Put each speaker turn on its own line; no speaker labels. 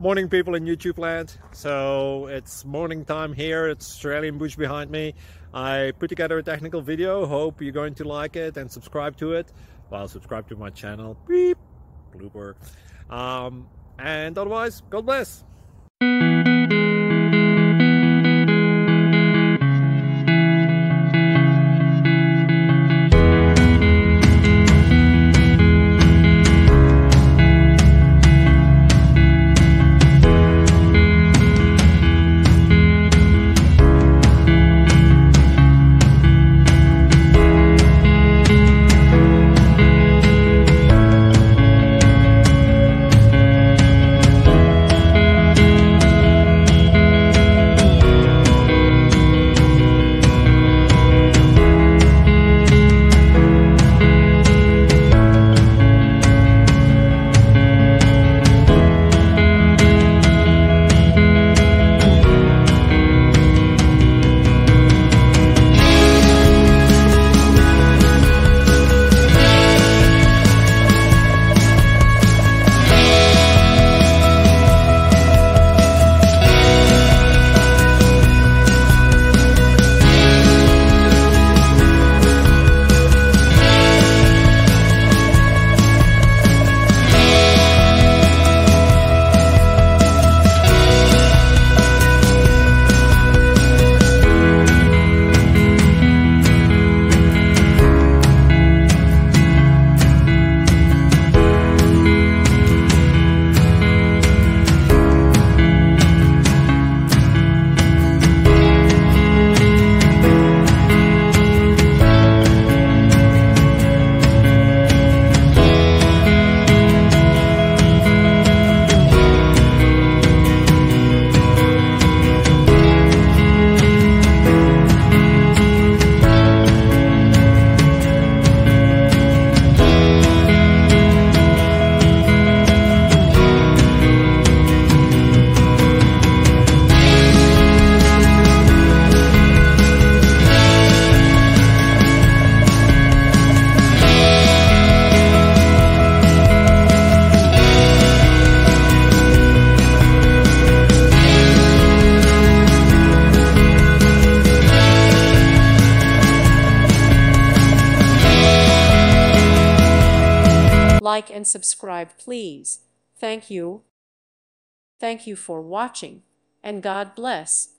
Morning, people in YouTube land. So it's morning time here. It's Australian bush behind me. I put together a technical video. Hope you're going to like it and subscribe to it. Well, subscribe to my channel. Beep. Blooper. And otherwise, God bless.
Like and subscribe, please. Thank you. Thank you for watching, and God bless.